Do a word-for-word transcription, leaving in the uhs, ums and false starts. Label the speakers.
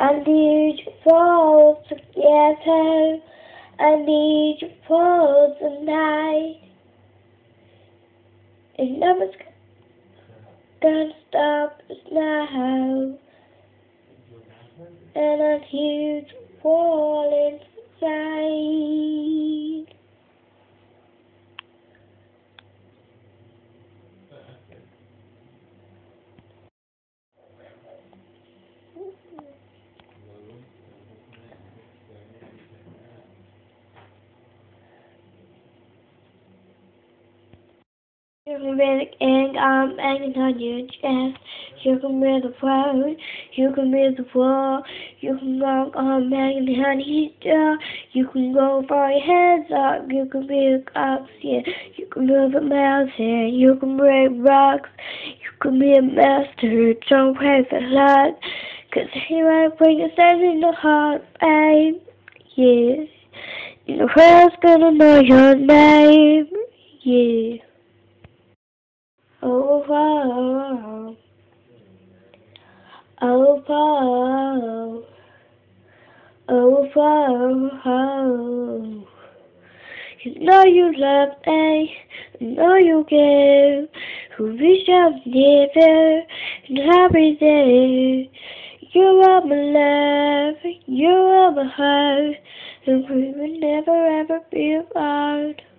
Speaker 1: I need you for together. I need you for tonight. And nothing's gonna stop us now. And I hear you fall inside. You can be the king, I'm banging on your chest. You can be the world, you can be the wall. You can walk on banging on his jaw. You can go for your hands up, you can be the cops, yeah. You can move a mountain, you can break rocks. You can be a master, don't pray for luck. Cause he might bring your sense in the heart, babe, yeah. And the world's gonna know your name, yeah. Oh, oh, oh, oh, oh, oh, oh. You know you love me, you know you give, who reach out near and every day. You are my love, you are my heart, and we will never ever be apart.